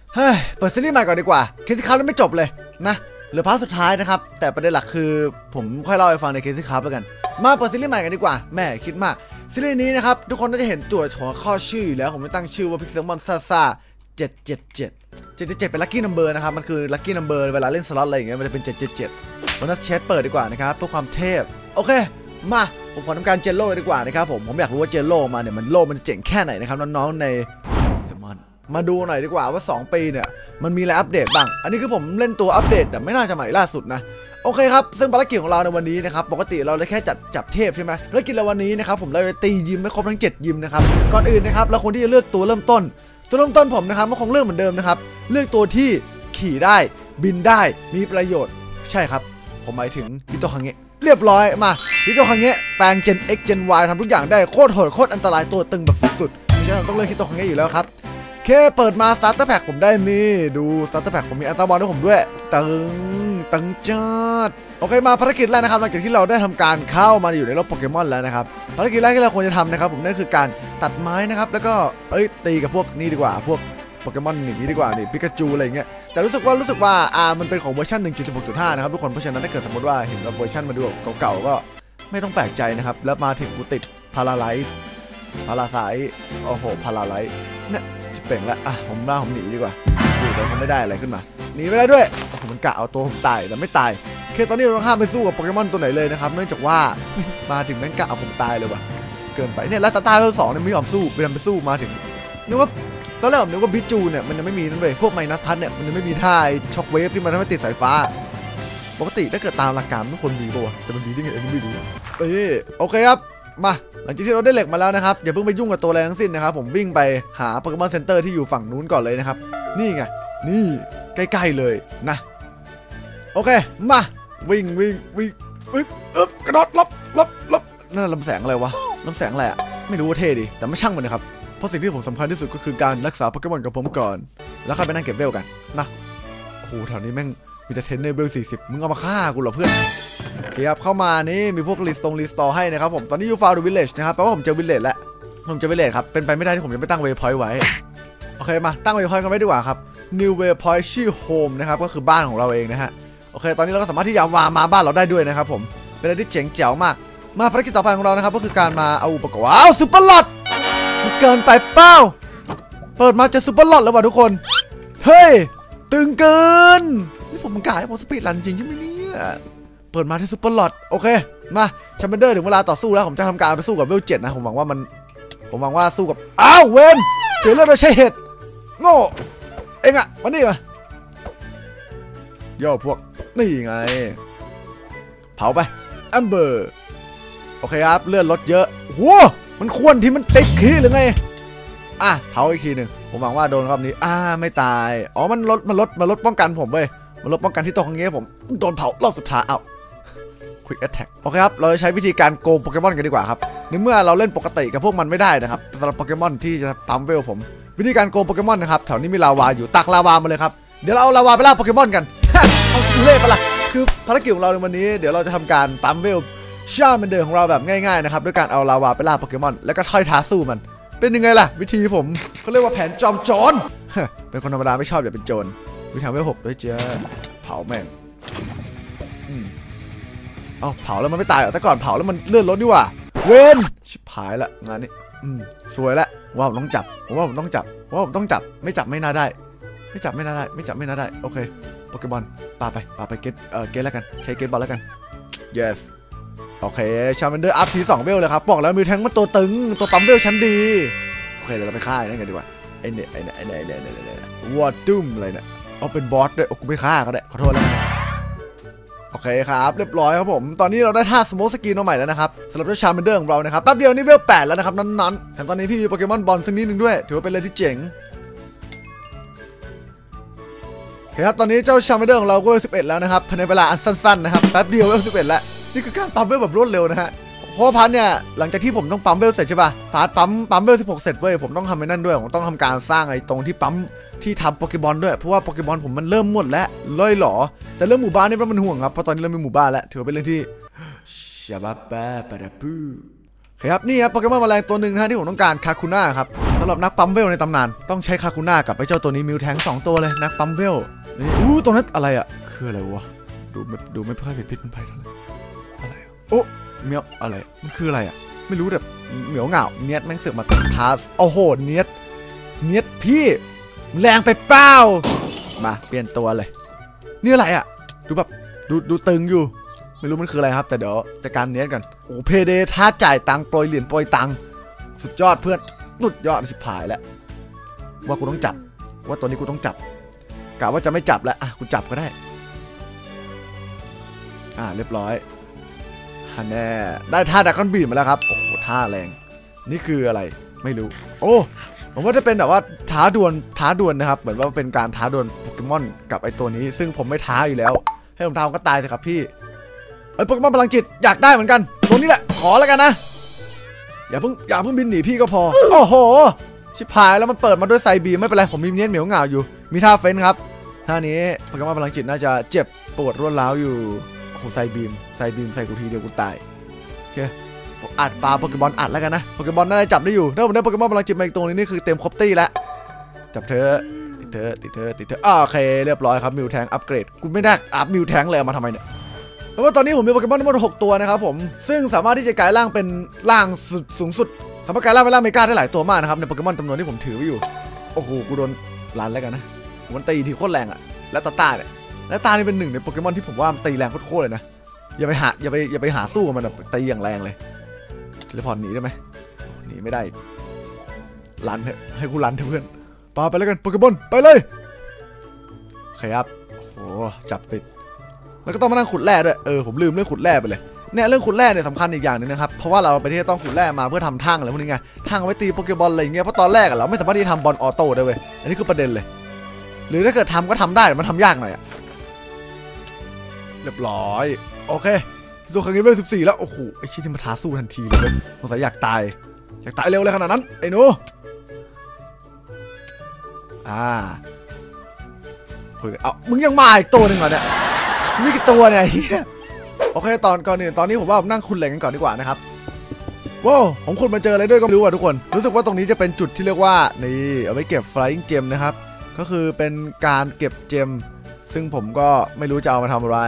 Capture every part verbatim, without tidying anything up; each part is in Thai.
เฮ้ยเปิดซีรีส์ใหม่ก่อนดีกว่าเคสซี่คัพแล้วไม่จบเลยนะเหลือพาร์ทสุดท้ายนะครับแต่ประเด็นหลักคือผมค่อยเล่าให้ฟังในเคสซี่คัพแล้วกันมาเปิดซีรีส์ใหม่กันดีกว่าแม่คิดมากซีรีส์นี้นะครับทุกคนน่าจะเห็นตัวหัวข้อชื่อแล้วผมไม่ตั้งชื่อว่าพิกเซลมอนซ่าซ่าเจ็ดเจ็ดเจ็ดเจ็ดเจ็ดเจ็ดเป็นลัคกี้นัมเบอร์นะครับมันคือลัคกี้นัมเบอร์เวลาเล่นสล็อตอะไรอย่างเงี้ยมันจะเป็นเจ็ดเจ็ดเจ็ดโบนัสเชสเปิดดีกว่านะครับเพื่อความเทพโอเคมาผมขอทำการเจนโล่เลยดีกว่านะครับผมผมอยากรู้ว่าเจนโล่มาเนี่ยมันโล่มันเจ๋งแค่ไหนนะครับน้องๆในมาดูหน่อยดีกว่าว่าสองปีเนี่ยมันมีอะไรอัปเดตบ้างอันนี้คือผมเล่นตัวอัปเดตแต่ไม่น่าจะใหม่ล่าสุดนะโอเคครับซึ่งภารกิจของเราในวันนี้นะครับปกติเราเลยแค่จัดจับเทพใช่ไหมภารกิจเราวันนี้นะครับผมเราจะตียิมไม่ครบทั้งเจ็ดยิมนะครับก่อนอื่นนะครับเราควรที่จะเลือกตัวเริ่มต้นตัวเริ่มต้นผมนะครับก็คงเลือกเหมือนเดิมนะครับเลือกตัวที่ขี่ได้บินได้มีประโยชน์ใช่ครับผมหมายถึงฮิโตคังเงะเรียบร้อยมาฮิโตคังเงะแปลง Gen X Gen Y ทำทุกอย่างได้โคตรโหดโคตรอันตรายตัวตึงแบบสุดๆฉะนั้นต้องเลือกฮิโตคังเงะอยู่แล้วครับโอเคเปิดมา Starter Pack ผมได้นี่ดู Starter Pack ผมมีอัลตร้าบอลด้วยผมด้วยตึงตึงจัดโอเคมาภารกิจแรกนะครับหลังจากที่เราได้ทำการเข้ามาอยู่ในโลกโปเกมอนแล้วนะครับภารกิจแรกที่เราควรจะทำนะครับผมนั่นคือการตัดไม้นะครับแล้วก็เอ้ยตีกับพวกนี้ดีกว่าพวกโปเกมอนอย่างนี้ดีกว่านี่ปิกาจูอะไรอย่างเงี้ยแต่รู้สึกว่ารู้สึกว่าอ่ามันเป็นของเวอร์ชัน หนึ่งจุดสิบหกจุดห้า นะครับทุกคนเพราะฉะนั้นถ้าเกิดสมมติว่าเห็นว่าเวอร์ชันมาดูเก่าๆก็ไม่ต้องแปลกใจนะครับแล้วมาถึงกูติดพาราไลซ์พาราไซส์โอ้โหพาราไลซ์เนี่ยเป่งแล้วอ่ะผมว่าผมหนีดีกว่าดูแต่ผมไม่ได้อะไรขึ้นมาหนีไม่ได้ด้วยผมมันกะเอาตัวผมตายแต่ไม่ตายแค่ตอนนี้เราต้องห้ามไปสู้กับโปเกมอนตัวไหนเลยนะครับเนื่องจากว่ามาถึงแม่งกะเอาผมตายเลยว่ะเกินไปเนี่ยแล้วตาตาเบอร์สองเนี่ยไม่ยอมสู้ไปทำไปสู้มาถึงนึกว่าตอนแรกผมนึกว่าบิจูเนี่ยมันยังไม่มีนั่นเลยพวกไมนัสทันเนี่ยมันยังไม่มีท่าช็อคเวฟที่มันทำให้ติดสายฟ้าปกติถ้าเกิดตามหลักการทุกคนมีป่ะแต่มันมีได้ไงไม่รู้เอ้ยโอเคครับมาหลังจากที่เราได้เหล็กมาแล้วนะครับอย่าเพิ่งไปยุ่งกับตัวอะไรทั้งสิ้นนะครับผมวิ่งไปหาโปเกมอนเซ็นเตอร์ที่อยู่ฝั่งนู้นก่อนเลยนะครับนี่ไงนี่ใกล้ๆเลยนะโอเคมาวิ่งวิ่งวิ่งวิ่งอึ๊บกระโดดลบลบลบนั่นลำแสงอะไรวะลำแสงอะไรอ่ะไม่รู้ว่าเท่ดีแต่ไม่ช่างมันนะครับเพราะสิ่งที่ผมสำคัญที่สุดก็คือการรักษาโปเกมอนกับผมก่อนแล้วค่อยไปนั่งเก็บเวลกันนะโอ้โหแถวนี้แม่งมีแต่เทรนเนอร์เวลสี่สิบมึงเอามาฆ่ากูเหรอเพื่อนโอเคครับเข้ามานี่มีพวกรีสตงรีสตอร์ให้นะครับผมตอนนี้ยูฟาวดูวิลเลจนะครับแปลว่าผมเจอวิลเลจแล้วผมเจอวิลเลจครับเป็นไปไม่ได้ที่ผมจะไม่ตั้งเวย์พอยต์ไว้โอเคมาตั้งเวย์พอยต์กันไว้ดีกว่าครับ New Waypoint ชื่อ Home นะครับก็คือบ้านของเราเองนะฮะโอเคตอนนี้เราก็สามารถที่จะวางมาบ้านเราได้ด้วยนะครับผมเป็นอะไรที่เจ๋งแจ๋วมากมาภารกิจต่อไปของเรานะครับก็คือการมาเอาอุปกรณ์ว้าวซุปเปอร์ลอตมันเกินไปเป้าเปิดมาจะซุปเปอร์ลอตแล้วว่ะทุกคนเฮ้ยตึงเกินนี่ผมกะให้ผมสปีดรันจริงใช่ไหมเนี่ยเปิดมาที่ซุปเปอร์ลอตโอเคมาแชมเบอร์เดอร์ถึงเวลาต่อสู้แล้วผมจะทำการไปสู้กับเวลเจ็ดนะผมหวังว่ามันผมหวังว่าสู้กับอ้าวเวนเสียเลือดโดยใช้เห็ดโง่เอ็งอะมานี่มาโย่พวกนี่ไงเผาไปแอมเบอร์โอเคครับเลือดลดเยอะหัวมันควรที่มันติดขี้หรือไงอ่ะเผาอีกทีหนึ่งผมหวังว่าโดนรอบนี้อ่าไม่ตายอ๋อมันลดมันลดมันลดป้องกันผมเว้ยมันลดป้องกันที่ตัวของเงี้ยผมโดนเผารอบสุดท้ายเอ้า Quick Attack โอเคครับเราจะใช้วิธีการโกงโปเกมอนกันดีกว่าครับในเมื่อเราเล่นปกติกับพวกมันไม่ได้นะครับสำหรับโปเกมอนที่จะปั๊มเวลผมวิธีการโกงโปเกมอนนะครับแถวนี้มีลาวาอยู่ตักลาวามาเลยครับเดี๋ยวเราเอาลาวาไปล่าโปเกมอนกันเอาเล่ไปละคือภารกิจของเราในวันนี้เดี๋ยวเราจะทำการปั๊มเวลชาเมนเดอร์ของเราแบบง่ายๆนะครับด้วยการเอาลาวาไปล่าโปเกมอนแล้วก็ถ้อยท้าสู้มันเป็นยังไงล่ะวิธีผมเขาเรียกว่าแผนจอมโจรเป็นคนธรรมดาไม่ชอบอย่าเป็นโจรวิธีทำเวลหกด้วยเจ้าเผาแม่งเอาเผาแล้วมันไม่ตายเหรอแต่ก่อนเผาแล้วมันเลื่อนรถดีกว่าเวนชิบหายละงานนี้สวยละว่าผมต้องจับผมว่าผมต้องจับว่าผมต้องจับไม่จับไม่น่าได้ไม่จับไม่น่าได้ไม่จับไม่น่าได้โอเคโปเกมอนปาไปปาไปเก็ตเอ่อเก็ตแล้วกันใช้เก็ตบอลแล้วกัน yes โอเคชาร์มันเดอร์อัพทีสองเวลเลยครับบอกแล้วมีแทงมันตัวตึงตัวปั๊มเวลชั้นดีโอเคเดี๋ยวเราไปฆ่านั่นกันดีกว่าไอเนี่ยไอเนี่ยไอเนี่ยไอเนี่ยไอเนี่ยวอดดุ้มอะไรเนี่ยเอาเป็นบอสด้วยโอ้กูไม่ฆ่าก็ได้ขอโทษแล้วโอเคครับเรียบร้อยครับผมตอนนี้เราได้ท่าสโมกสกินมาใหม่แล้วนะครับสำหรับเจ้าชาร์มันเดอร์ของเรานะครับแป๊บเดียวนี่เวลแปดแล้วนะครับนั้นๆแถมตอนนี้พี่มีโปเกมอนบอลสักนิดนึงด้วยถือว่าเป็นอะไรที่เจ๋งโอเคครับตอนนี้เจ้าชาร์มันเดอร์ของเราก็เวลสิบเอ็ดแล้วนะครับภายในเวลาอันสั้นๆนะครับแป๊บเดียวเวลสิบเอ็ดแล้วนี่คือการปั๊มเวลแบบรวดเร็วนะฮะเพราะว่าพันเนี่ยหลังจากที่ผมต้องปั๊มเวลเสร็จใช่ป่ะพาร์ทปั๊มปั๊มเวลสิบหกเสร็จเว้ยผมต้องทำไอ้นั่นด้วยผมต้องทำการสร้างไอ้ตรงที่ปั๊มที่ทำโปเกมอนด้วยเพราะว่าโปเกมอนผมมันเริ่มหมดแล้วล่อยหลอแต่เรื่องหมู่บ้านนี่มันห่วงครับเพราะตอนนี้เรามีหมู่บ้านแล้วถือว่าเป็นเรื่องที่ชาบาปะปะระปูครับนี่ครับโปเกมอนแมลงตัวหนึ่งนะที่ผมต้องการคาคูน่าครับสำหรับนักปั๊มเวลในตำนานต้องใช้คาคูน่ากับไอ้เจ้าตัวนี้มิวแทงสองตัวเลยนักปั๊มเวลนี่อู้ตรงนั้นอะไรอ่ะคืออะไรวะดูดูไม่ค่อยผิดพิษเป็นภัยเท่าไหร่อะไรโอ้เมียวอะไรมันคืออะไรอ่ะไม่รู้แบบเหมียวเหงาเนียดแม่งเสือกมาท้าโอ้โหเนียดเนียดพี่แรงไปเปล่ามาเปลี่ยนตัวเลยนี่อะไรอ่ะดูแบบดูดูตึงอยู่ไม่รู้มันคืออะไรครับแต่เดี๋ยวจัดการเนียดกันโอ้เพเดท้าจ่ายตังค์โปรยเหรียญโปรยตังค์สุดยอดเพื่อนสุดยอดชิบหายแล้วว่ากูต้องจับว่าตัวนี้กูต้องจับกะว่าจะไม่จับแล้วอ่ะกูจับก็ได้อ่าเรียบร้อยฮันแน่ได้ท่าดักคอนบีดมาแล้วครับโอ้โหท่าแรงนี่คืออะไรไม่รู้โอ้ผมว่าจะเป็นแบบว่าท้าดวลท้าดวลนะครับเหมือนว่าเป็นการท้าดวลโปเกมอนกับไอตัวนี้ซึ่งผมไม่ท้าอยู่แล้วให้ผมทำก็ตายสิครับพี่ไอโปเกมอนพลังจิตอยากได้เหมือนกันตัวนี้แหละขอแล้วกันนะอย่าเพิ่งอย่าเพิ่งบินหนีพี่ก็พอโอ้โหชิบหายแล้วมันเปิดมาด้วยไซบีไม่เป็นไรผมมีเนี้ยเหมียวเหงาอยู่มีท่าเฟ้นครับท่านี้โปเกมอนพลังจิตน่าจะเจ็บปวดรวดร้าวอยู่โอ้โหไซบีมไซบีมใส่กูทีเดียวกูตายโอเคอัดปลาโปเกมอนอัดแล้วกันนะโปเกมอนน่าจะจับได้อยู่ถ้าผมได้โปเกมอนพลังจิตมาอีกตัวนึงนี่คือเต็มครบตี้แล้วจับเธอติดเธอติดเธอติดเธอโอเคเรียบร้อยครับมิวแทงอัปเกรดกูไม่ได้อัพมิวแทงเลยมาทำไมเนี่ยเพราะว่าตอนนี้ผมมีโปเกมอนทั้งหมดหกตัวนะครับผมซึ่งสามารถที่จะกลายร่างเป็นร่างสูงสุดสามารถกลายร่างเป็นร่างเมกาได้หลายตัวมากนะครับในโปเกมอนจำนวนที่ผมถือไว้อยู่โอ้โหกูโดนลันแล้วกันนะมันตีทีโคตรแรงอ่ะแล้วตาตาเนี่ยแล้วตานี่เป็นหนึ่งในโปเกมอนที่ผมว่าตีแรงโคตรเลยนะอย่าไปหาอย่าไปอย่าไปหาสู้มันแบบตีอย่างแรงเลยเทเลพอร์ตหนีได้ไหมหนีไม่ได้ลันให้กูลันเถอะเพื่อนปาไปแล้วกันโปเกมอนไปเลยโอเคครับโอ้โหจับติดแล้วก็ต้องมานั่งขุดแร่ด้วยเออผมลืมเรื่องขุดแร่ไปเลยเนี่ยเรื่องขุดแร่เนี่ยสำคัญอีกอย่างนึงนะครับเพราะว่าเราไปที่ต้องขุดแร่มาเพื่อทำทั้งอะไรพวกนี้ไงทั้งไว้ตีโปเกมอนอะไรอย่างเงี้ยเพราะตอนแรกเราไม่สามารถที่จะทำบอลออโต้ได้เว้ยอันนี้คือประเด็นเลยหรือถ้าเกิดทำก็ทำได้มันทำยากหน่อยอะเรียบร้อยโอเคตัวครั้งนี้เป็นสิบสี่แล้วโอ้โหไอชิ้นที่มาท้าสู้ทันทีเลยสงสัยอยากตายอยากตายเร็วเลยขนาดนั้นไอ้หนูอ่าคุยกันเอามึงยังมาอีกตัวหนึ่งเหรอเนี่ยมีกี่ตัวเนี่ยเฮียโอเคตอนก่อนอื่นตอนนี้ผมว่าผมนั่งขุดเหล็กกันก่อนดีกว่านะครับว้าวผมขุดมาเจออะไรด้วยก็ไม่รู้อ่ะทุกคนรู้สึกว่าตรงนี้จะเป็นจุดที่เรียกว่านี่เอาไว้เก็บ flying gem นะครับก็คือเป็นการเก็บเจมซึ่งผมก็ไม่รู้จะเอามาทำอะไร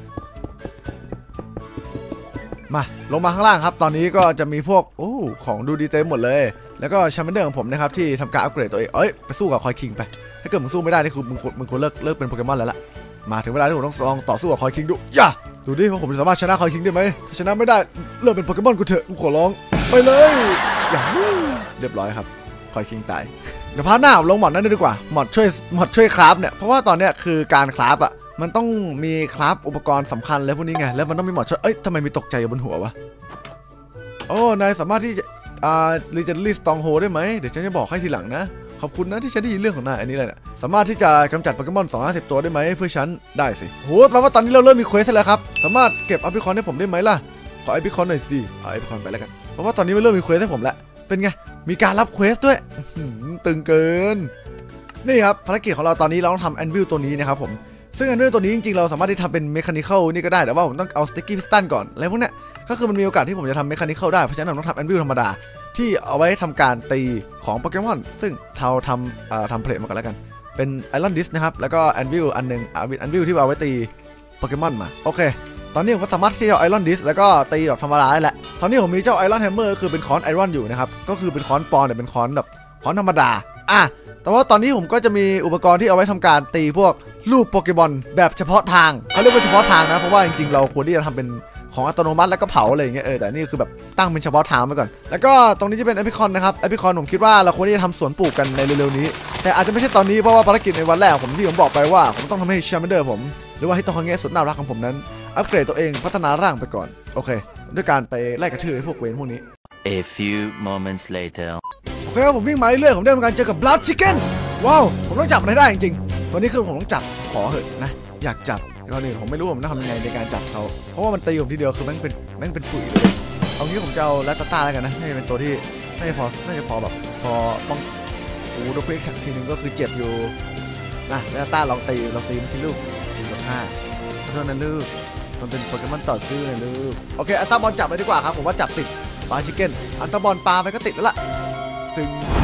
มาลงมาข้างล่างครับตอนนี้ก็จะมีพวกโอ้ของดูดีเต็มหมดเลยแล้วก็ชาร์เมนเดอร์ของผมนะครับที่ทำการอัปเกรดตัวเองเอ้ยไปสู้กับคอยคิงไปถ้าเกิดมึงสู้ไม่ได้นี่คือมึงมึงควรเลิกเลิกเป็นโปเกมอนแล้วล่ะมาถึงเวลาที่ผมต้องลองต่อสู้กับคอยคิงดูอย่าดูดิว่าผมสามารถชนะคอยคิงได้ไหมถ้าชนะไม่ได้เลิกเป็นโปเกมอนกูเถอะกูขอร้องไปเลยอย่าเรียบร้อยครับคอยคิงตายเดี๋ยวพาร์ทหน้าลงหมอดนั่นดีกว่าหมอดช่วยหมอดช่วยคราฟเนี่ยเพราะว่าตอนเนี้ยคือการคราฟอ่ะมันต้องมีคราฟอุปกรณ์สำคัญเลยพวกนี้ไงแล้วมันต้องมีหมอดช่วยเอ้ยทำไมมีตกใจอยู่บนหัววะโอ้นายสามารถที่จะอ่ารีเจนลี่สตองโฮได้ไหมเดี๋ยวฉันจะบอกให้ทีหลังนะขอบคุณนะที่ฉันได้ยินเรื่องของนายอันนี้เลยนะสามารถที่จะกำจัดโปเกมอนสองร้อยห้าสิบตัวได้ไหมเพื่อฉันได้สิโหแปลว่าตอนนี้เราเริ่มมีเควสแล้วครับสามารถเก็บอัพพิคอนให้ผมได้ไหมล่ะขออัพพิคอนหน่อยสิเอาอัพพิคอนไปแล้วกันเพราะว่าตอนนี้มันเริ่มมีเควสให้ผมแล้วเป็นไงมีการรับเควสด้วยตึงเกินนี่ครับภารกิจของเราตอนนี้เราต้องทำแอนวิลตัวนี้นะครับผมซึ่งแอนวิลตัวนี้จริงๆเราสามารถที่ทำเป็นเมคานิคอลนี่ก็ได้แต่ว่าผมต้องเอาสติ๊กกี้พิสตันก่อนอะไรพวกนี้ก็คือมันมีโอกาสที่ผมจะทำเมคานิคอลได้เพราะฉะนั้นผมต้องทำแอนวิลธรรมดาที่เอาไว้ทำการตีของโปเกมอนซึ่งเราทำอ่าทำเพลทมาก่อนแล้วกันเป็นไอรอนดิสนะครับแล้วก็แอนวิลอันหนึ่งแอนวิลที่เอาไว้ตีโปเกมอนมาโอเคตอนนี้ผมก็สามารถที่จะเอาไอรอนดิสแล้วก็ตีแบบธรรมดาได้แหละตอนนี้ผมมีเจ้าไอรอนแฮมเมอร์คือเป็นค้อนไอรอนอยู่นะครับก็คือเป็นค้อนปอนแต่เป็นค้อนแบบค้อนธรรมดาอ่ะแต่ว่าตอนนี้ผมก็จะมีอุปกรณ์ที่เอาไว้ทำการตีพวกลูกโปเกมอนแบบเฉพาะทางเขาเรียกว่าเฉพาะทางนะเพราะว่าจริงๆเราควรที่จะทำเป็นของอัตโนมัติแล้วก็เผาอะไรอย่างเงี้ยเออแต่นี่คือแบบตั้งเป็นเฉพาะทางไปก่อนแล้วก็ตรงนี้จะเป็นแอพิคอนนะครับแอพิคอนผมคิดว่าเราควรที่จะทำสวนปลูกกันในเร็วๆนี้แต่อาจจะไม่ใช่ตอนนี้เพราะว่าภารกิจในวันแรกผมที่ผมบอกไปว่าผมต้องทำให้ชาร์เมนเดอร์ผมหรือว่าให้ตัวของเงี้ยสุดน่ารักของผมนั้นอัปเกรดตัวเองพัฒนาร่างไปก่อนโอเคด้วยการไปไล่กระทืบพวกเวนพวกนี้ A few moments later โอเคครับผมวิ่งมาเรื่อยๆผมได้ทำการเจอกับ Blood Chicken ว้าวผมต้องจับมันให้ได้จริงๆตัวนี้คือผมต้องจับขอเหอะนะอยากจับก่อนอื่นผมไม่รู้ผมต้องทำยังไงในการจับเขาเพราะว่ามันตีผมทีเดียวคือแม่งเป็นแม่งเป็นปุ๋ยเลยเอางี้ผมจะเอาแรตตาแล้วกันนะให้เป็นตัวที่น่าจะพอน่าจะพอแบบพอป้องโอ้โดนเควกทีนึงก็คือเจ็บอยู่นะแรตตาลองตีลองตีมันสิลูกตีกับห้าเท่านั้นลูกมันเป็นโปเกมอนต่อซื้อเลยลูกโอเคอัลตราบอลจับเลยดีกว่าครับผมว่าจับติดปลาชิคเก้นอัลตราบอลปลาไปก็ติดแล้วล่ะตึง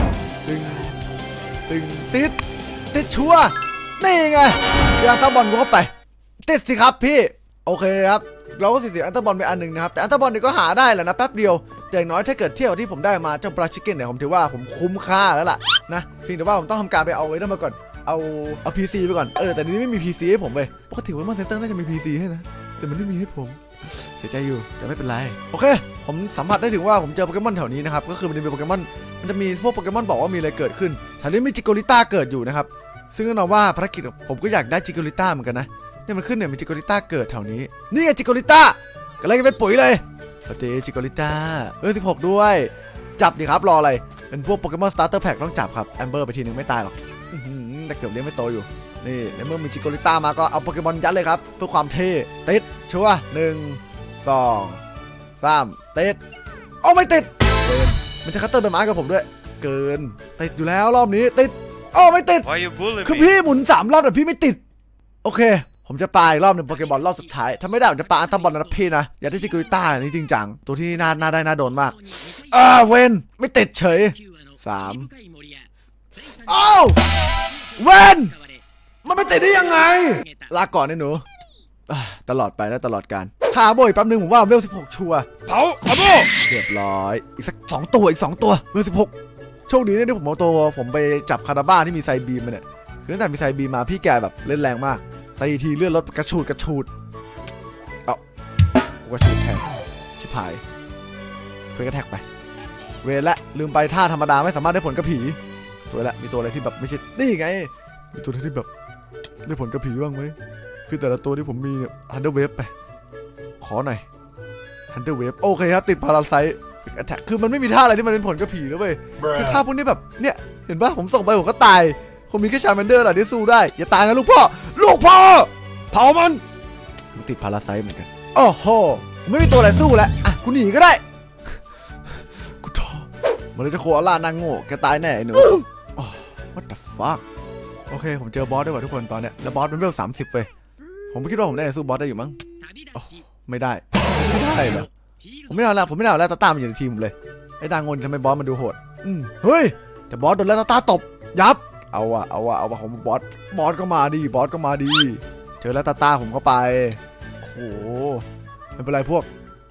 ตึงตึงติดติดชัวนี่ไงเจออันตบอลกูเข้าไปติดสิครับพี่โอเคครับเราก็เสียอันตบอลไปอันหนึ่งนะครับแต่อันตบอลนี่ก็หาได้แหละนะแป๊บเดียวแต่อย่างน้อยถ้าเกิดเที่ยวที่ผมได้มาเจ้าปลาชิคเก้นเนี่ยผมถือว่าผมคุ้มค่าแล้วล่ะนะเพียงแต่ว่าผมต้องทำการไปเอาไว้นั่นมาก่อนเอาเอา พี ซี ไปก่อนเออแต่นี้ไม่มี พี ซี ให้ผมเว้ยปกติว่ามันเซ็นเตอร์น่าจะมี พี ซี ให้นะแต่มันไม่มีให้ผมเสียใจอยู่แต่ไม่เป็นไรโอเคผมสัมผัสได้ถึงว่าผมเจอโปเกมอนแถวนี้นะครับก็คือมันจะมีโปเกมอนมันจะมีพวกโปเกมอนบอกว่ามีอะไรเกิดขึ้นแถวนี้มีจิโกลิต้าเกิดอยู่นะครับซึ่งแน่นอนว่าภารกิจผมก็อยากได้จิโกลิต้าเหมือนกันนะเนี่ยมันขึ้นเนี่ยมีจิโกลิต้าเกิดแถวนี้นี่ไงจิโกลิต้ากำลังจะเป็นปุ๋ยเลยสวัสดีจิโกลิต้าเออสิบหกด้วยจับดิครับรออะไรเป็นพวกโปเกมอนสตาร์เตอร์แพ็คต้องจับครับแอมเบอร์ไปทีนึงไม่ตายหรอกแต่เกือบเลี้ยงไม่โตอยู่นี่ในเมื่อมีจิโกลิต้ามาก็เอาโปเกมอนยัดเลยครับเพื่อความเท่ติดชัวร์หนึ่งสองสามติดโอ้ไม่ติดเกินมันจะคัตเตอร์ใบไม้กับผมด้วยเกินติดอยู่แล้วรอบนี้ติดโอ้ไม่ติดคือพี่หมุนสามรอบแต่พี่ไม่ติดโอเคผมจะปาอีกรอบหนึ่งโปเกมอนรอบสุดท้ายถ้าไม่ได้ผมจะปาอันตบอลนะพี่นะอย่าได้จิโกลิต้านี่จริงจังตัวที่น่าน่าได้น่าโดนมากอ่าเวนไม่ติดเฉยสามโอ้เวนมันไม่ติดได้ยังไงลาก่อนไอ้หนูตลอดไปและตลอดการหาโบยแป๊บนึงผมว่าเวลสิบหกชัวเผาอาโบเรียบร้อยอีกสักสองตัวอีกสองตัวเวลสิบหกโชคดีนะที่ผมเอาตัวผมไปจับคาราบ้าที่มีไซบีมมาเนี่ยคือตั้งแต่มีไซบีมมาพี่แกแบบเล่นแรงมากตีทีเลื่อนรถกระชูดกระชูดเอากูกระชูดแทนชิบหายเพื่อนก็แท็กไปเวรละลืมไปท่าธรรมดาไม่สามารถได้ผลกระผีสวยละมีตัวอะไรที่แบบไม่ใช่นี่ไงมีตัวที่แบบได้ผลกระผีบ้างไหมคือแต่ละตัวที่ผมมีเนี่ยฮันเดอร์เวฟไปขอหน่อยฮันเดอร์เวฟโอเคครับติดพาราไซต์แท็กคือมันไม่มีท่าอะไรที่มันเป็นผลกระผีแล้วเว้ยคือท่าพวกนี้แบบเนี่ยเห็นปะผมส่งไปผมก็ตายคงมีแค่ชาแมนเดอร์แหละที่สู้ได้อย่าตายนะลูกพ่อลูกพ่อเผามันมันติดพาราไซต์เหมือนกันโอ้โหไม่มีตัวอะไรสู้แล้วอ่ะกูหนีก็ได้กูท้อมันเลยจะโคอาล่านางโง่แกตายแน่ไอ้หนูโอ้ what the fuck โอเคผมเจอบอสด้วยว่ะทุกคนตอนเนี้ยแล้วบอสเป็นเวลสามสิบเว้ยผมคิดว่าผมได้สู้บอสได้อยู่มั้งไม่ได้ไม่ได้เหรอผมไม่เอาแล้วผมไม่เอาแล้วตาตามันอยู่ในทีมเลยไอ้ดางงนทำไมบอสมันดูโหดอืมเฮ้ยแต่บอสโดนแล้วตาตาตบยับเอาอะเอาอะเอาอะของบอสบอสก็มาดีบอสก็มาดีเจอแล้วตาตาผมเข้าไปโอ้โหไม่เป็นไรพวก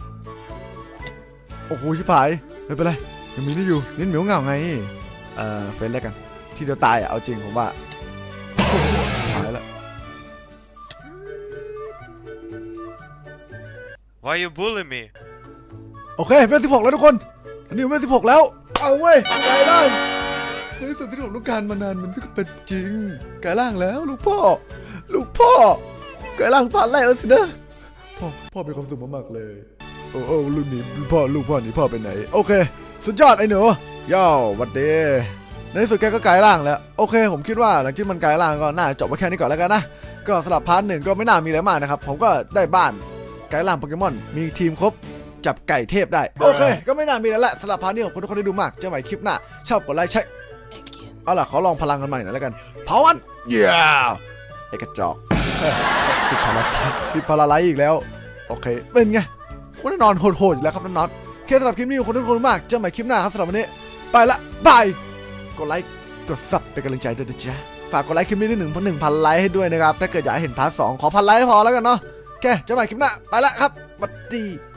โอ้โหชิบหายไม่เป็นไรยังมีนี่อยู่นิ้นเหมียวเงาไงเอ่อเฟรนแรกกันที่จะตายอะเอาจริงผมว่าหายแล้ว Why you bully me โอเคเวลสิบหกแล้วทุกคนอันนี้เวลสิบหกแล้วเอาเว้ยกลายร่างในส่วนที่ผมต้องการมานานมันก็เป็นจริงกลายร่างแล้วลูกพ่อลูกพ่อกลายร่างตอนแรกแล้วสินะพ่อพ่อมีความสุขมากๆเลยโอ้โอ้ลูกหนีพ่อลูกพ่อหนีพ่อไปไหนโอเคสุดยอดไอ้หนูย่อวัดเดในที่สุดแกก็กลายร่างแล้วโอเคผมคิดว่าหลังจากมันกลายร่างก็น่าจบไว้แค่นี้ก่อนแล้วกันนะก็สำหรับพาร์ทหนึ่งก็ไม่น่ามีอะไรมากนะครับผมก็ได้บ้านกลายร่างโปเกมอนมีทีมครบจับไก่เทพได้โอเคก็ไม่น่ามีแล้วแหละสำหรับพาร์ทนี้ของคนทุกคนได้ดูมากเจอใหม่คลิปหน้าชอบกดไลค์ใช่เอาล่ะขอลองพลังกันใหม่หน่อยแล้วกันเผามันเย้ไอ้กระจอกติดพาราไซต์ติดพาราไลท์อีกแล้วโอเคเป็นไงคุณได้นอนโหดๆอยู่แล้วครับน้องๆแค่สำหรับคลิปนี้คนทุกคนมากเจอใหม่คลิปหน้าครับสำหรับวันนี้ไปละบายกดไลค์กดซับเป็นกำลังใจด้วยนะจ๊ะฝากกดไลค์คลิปนี้ด้วยหนึ่งพันหนึ่งพันไลค์ให้ด้วยนะครับถ้าเกิดอยากเห็นพาร์ทสองขอพันไลค์พอแล้วกันเนาะโอเคเจอใหม่คลิปหน้าไปละครับสวัสดี